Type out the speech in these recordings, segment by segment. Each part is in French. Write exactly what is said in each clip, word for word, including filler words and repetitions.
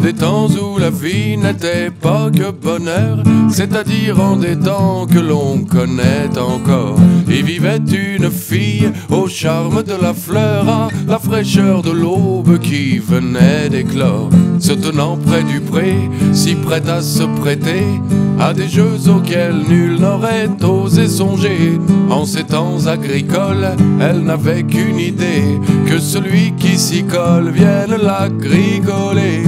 des temps où la vie n'était pas que bonheur, c'est-à-dire en des temps que l'on connaît encore. Y vivait une fille au charme de la fleur, à la fraîcheur de l'aube qui venait d'éclore, se tenant près du pré, si prête à se prêter à des jeux auxquels nul n'aurait osé songer. En ces temps agricoles, elle n'avait qu'une idée, que celui qui s'y colle vienne la grigoler.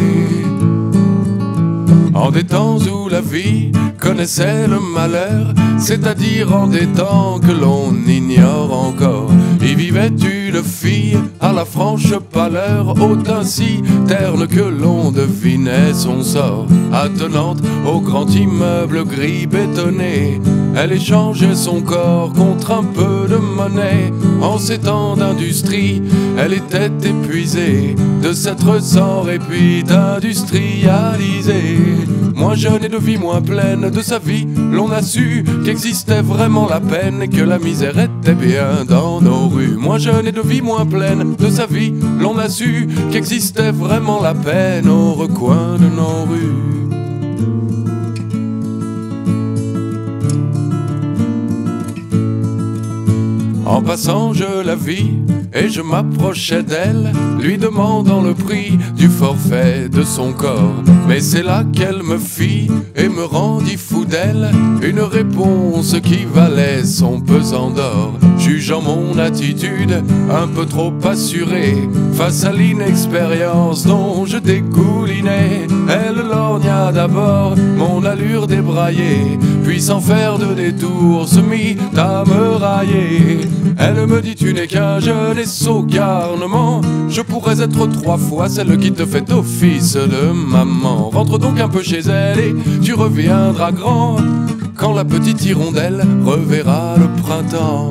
En des temps où la vie connaissait le malheur, c'est-à-dire en des temps que l'on ignore encore, y vivait une fille à la franche pâleur, au teint si terne que l'on devinait son sort. Attenante au grand immeuble gris bétonné, elle échangeait son corps contre un peu de monnaie. En ces temps d'industrie, elle était épuisée de s'être sans répit industrialisée. Moins jeune et de vie moins pleine de sa vie, l'on a su qu'existait vraiment la peine et que la misère était bien dans nos rues. Moins jeune et de vie moins pleine de sa vie, l'on a su qu'existait vraiment la peine au recoin de nos rues. En passant je la vis et je m'approchais d'elle, lui demandant le prix du forfait de son corps. Mais c'est là qu'elle me fit et me rendit fou d'elle, une réponse qui valait son pesant d'or. Jugeant mon attitude un peu trop assurée face à l'inexpérience dont je dégoulinais, elle lorgna d'abord mon allure débraillée, puis sans faire de détour se mit à me railler. Elle me dit: tu n'es qu'un jeune et sot garnement, je pourrais être trois fois celle qui te fait office de maman. Rentre donc un peu chez elle et tu reviendras grand, quand la petite hirondelle reverra le printemps.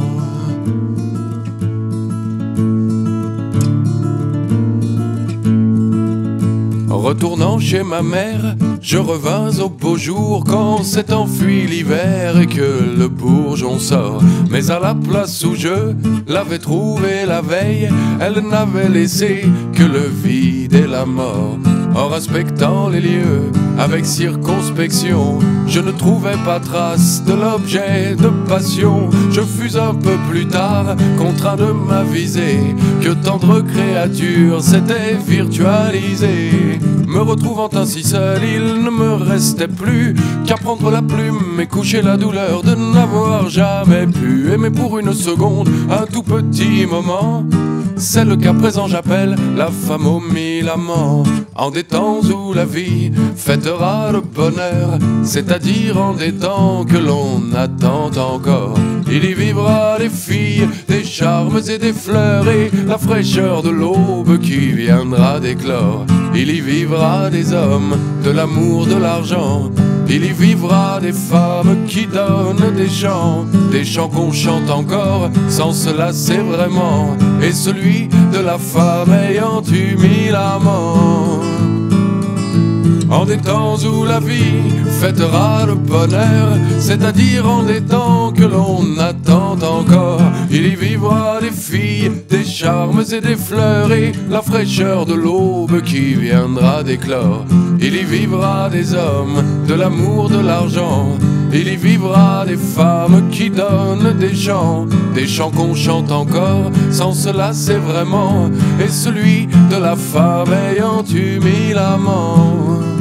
Retournant chez ma mère, je revins au beau jour, quand s'est enfui l'hiver et que le bourgeon sort. Mais à la place où je l'avais trouvée la veille, elle n'avait laissé que le vide et la mort. En inspectant les lieux avec circonspection, je ne trouvais pas trace de l'objet de passion. Je fus un peu plus tard contraint de m'aviser que tendre créature s'était virtualisée. Me retrouvant ainsi seul, il ne me restait plus qu'à prendre la plume et coucher la douleur de n'avoir jamais pu aimer pour une seconde, un tout petit moment, celle qu'à présent j'appelle la femme aux mille amants. En des temps où la vie fêtera le bonheur, c'est-à-dire en des temps que l'on attend encore, il y vivra des filles, des charmes et des fleurs, et la fraîcheur de l'aube qui viendra d'éclore. Il y vivra des hommes, de l'amour, de l'argent, il y vivra des femmes qui donnent des chants, des chants qu'on chante encore sans se lasser vraiment, et celui de la femme ayant eu mille amants. En des temps où la vie fêtera le bonheur, c'est-à-dire en des temps que l'on attend encore, il y vivra des filles, des charmes et des fleurs, et la fraîcheur de l'aube qui viendra d'éclore. Il y vivra des hommes, de l'amour, de l'argent, il y vivra des femmes qui donnent des chants, des chants qu'on chante encore sans se lasser vraiment, et celui de la femme ayant eu mille amants.